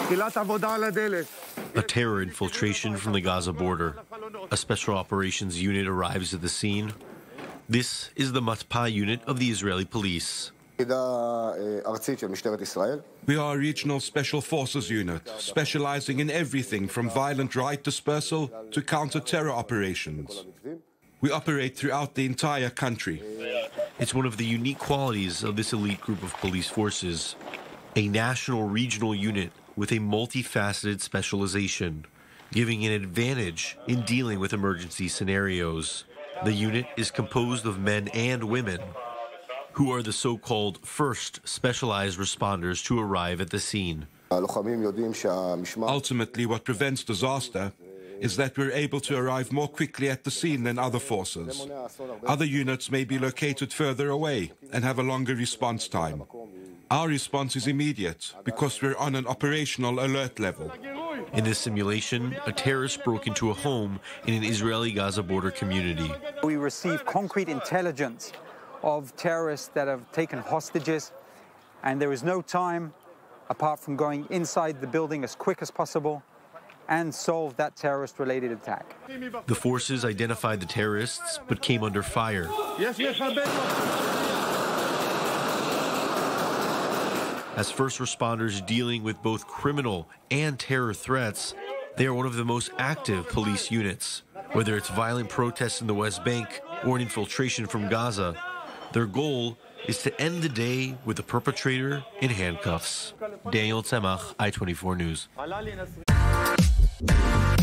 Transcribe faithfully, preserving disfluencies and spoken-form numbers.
A terror infiltration from the Gaza border. A special operations unit arrives at the scene. This is the Matpa unit of the Israeli police. We are a regional special forces unit, specializing in everything from violent riot dispersal to counter-terror operations. We operate throughout the entire country. It's one of the unique qualities of this elite group of police forces. A national regional unit with a multifaceted specialization, giving an advantage in dealing with emergency scenarios. The unit is composed of men and women, who are the so-called first specialized responders to arrive at the scene. Ultimately, what prevents disaster is that we're able to arrive more quickly at the scene than other forces. Other units may be located further away and have a longer response time. Our response is immediate because we're on an operational alert level. In this simulation, a terrorist broke into a home in an Israeli-Gaza border community. We receive concrete intelligence of terrorists that have taken hostages, and there is no time apart from going inside the building as quick as possible and solve that terrorist-related attack. The forces identified the terrorists, but came under fire. As first responders dealing with both criminal and terror threats, they are one of the most active police units. Whether it's violent protests in the West Bank or an infiltration from Gaza, their goal is to end the day with the perpetrator in handcuffs. Daniel Tzemach, I twenty-four News.